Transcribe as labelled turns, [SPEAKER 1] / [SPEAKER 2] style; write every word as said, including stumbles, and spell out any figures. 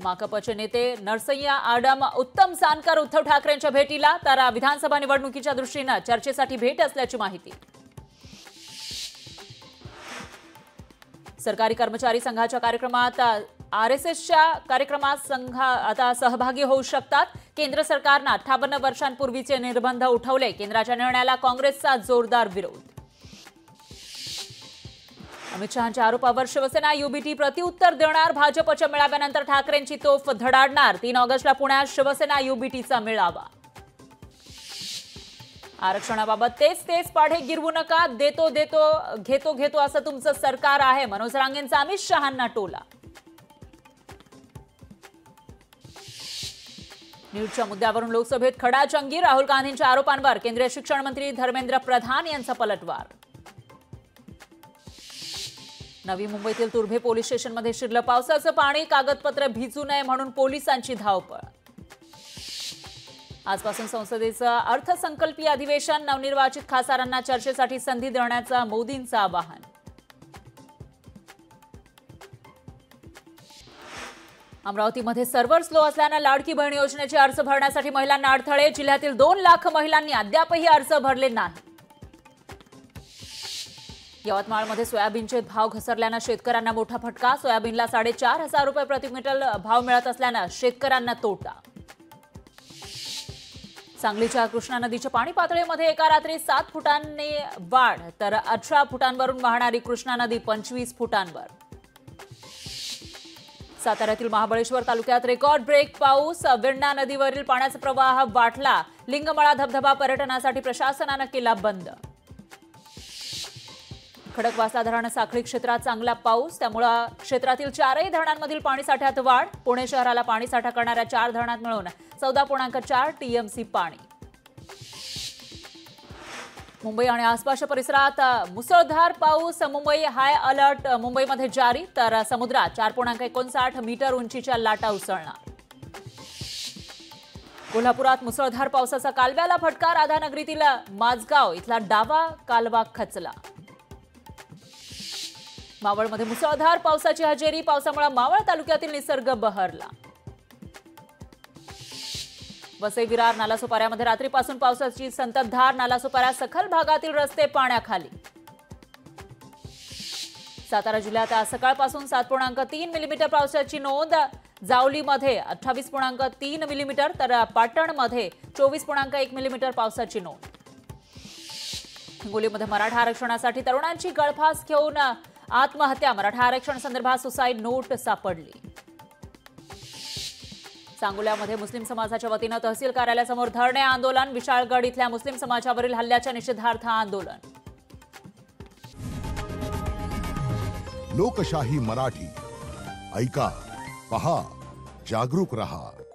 [SPEAKER 1] माकपचे नेते नरसय्या आडम उत्तम जानकर उद्धव ठाकरेंच्या भेटीला, तर विधानसभा निवडणुकीच्या दृष्टीने चर्चेसाठी भेट असल्याची माहिती। सरकारी कर्मचारी संघाच्या कार्यक्रमात आरएसएसच्या कार्यक्रमात संघ आता सहभागी होऊ शकतात। केंद्र सरकारने अठ्ठावन्न वर्षांपूर्वीचे निर्बंध उठवले, केंद्राच्या निर्णयाला काँग्रेसचा जोरदार विरोध। अमित शहांच्या आरोपावर शिवसेना युबीटी प्रत्युत्तर देणार, भाजपच्या मेळाव्यानंतर ठाकरेंची तोफ धडाडणार। तीन ऑगस्टला पुण्यात शिवसेना युबीटीचा मेळावा। आरक्षणाबाबत तेच तेच पाढे गिरवू नका, देतो देतो घेतो घेतो असं तुमचं सरकार आहे, मनोज रांगेंचा अमित शहांना टोला। नीटच्या मुद्द्यावरून लोकसभेत खडाजंगी, राहुल गांधींच्या आरोपांवर केंद्रीय शिक्षण मंत्री धर्मेंद्र प्रधान यांचा पलटवार। नवी मुंबईतील तुर्भे पोलीस स्टेशनमध्ये शिरलं पावसाचं पाणी, कागदपत्र भिजू नये म्हणून पोलिसांची धावपळ। आजपासून संसदेचं अर्थसंकल्पीय अधिवेशन, नवनिर्वाचित खासदारांना चर्चेसाठी संधी देण्याचं मोदींचं आवाहन। अमरावतीमध्ये सर्व्हर स्लो असल्यानं लाडकी बहीण योजनेचे अर्ज भरण्यासाठी महिलांना अडथळे, जिल्ह्यातील दोन लाख महिलांनी अद्यापही अर्ज भरले नाही। यवतमाळमध्ये सोयाबीनचे भाव घसरल्यानं शेतकऱ्यांना मोठा फटका, सोयाबीनला साडेचार हजार रुपये प्रति क्विंटल भाव मिळत असल्यानं शेतकऱ्यांना तोटा। सांगलीच्या कृष्णा नदीच्या पाणी पातळीमध्ये एका रात्री सात फुटांनी वाढ, तर अठरा फुटांवरून वाहणारी कृष्णा नदी पंचवीस फुटांवर। साताऱ्यातील महाबळेश्वर तालुक्यात रेकॉर्ड ब्रेक पाऊस, वेण्णा नदीवरील पाण्याचा प्रवाह वाढला, लिंगमळा धबधबा पर्यटनासाठी प्रशासनानं केला बंद। खडकवासला धरण साखळी क्षेत्रात चांगला पाऊस, त्यामुळे क्षेत्रातील चारही धरणांमधील पाणीसाठ्यात वाढ, पुणे शहराला पाणीसाठा करणाऱ्या चार धरणात मिळून चौदा पूर्णांक चार टीएमसी पाणी। मुंबई आणि आसपासच्या परिसरात मुसळधार पाऊस, मुंबई हाय अलर्ट मुंबईमध्ये जारी, तर समुद्रात चार पूर्णांक एकोणसाठ मीटर उंचीच्या लाटा उसळणार। कोल्हापुरात मुसळधार पावसाचा कालव्याला फटका, राधानगरीतील माझगाव इथला डावा कालवा खचला। मावळमध्ये मुसळधार पावसाची हजेरी, पावसामुळे मावळ तालुक्यातील निसर्ग बहरला। वसई विरार नालासोपाऱ्यामध्ये रात्रीपासून पावसाची संततधार, नालासोपारा सखल भागातील रस्ते पाण्याखाली। सातारा जिल्ह्यात आज सकाळपासून सात पूर्णांक तीन मिलीमीटर पावसाची नोंद, जावलीमध्ये अठ्ठावीस पूर्णांक तीन मिलीमीटर, तर पाटणमध्ये चोवीस पूर्णांक एक मिलीमीटर पावसाची नोंद। हिंगोलीमध्ये मराठा आरक्षणासाठी तरुणांची गळफास घेऊन आत्महत्या, मराठा आरक्षण संदर्भात सुसाईड नोट सापडली। सांगोल्यामध्ये मुस्लिम समाजाच्या वतीनं तहसील कार्यालयासमोर धरणे आंदोलन, विशाळगड इथल्या मुस्लिम समाजावरील हल्ल्याच्या निषेधार्थ आंदोलन।
[SPEAKER 2] लोकशाही मराठी ऐका, पहा, जागरूक रहा।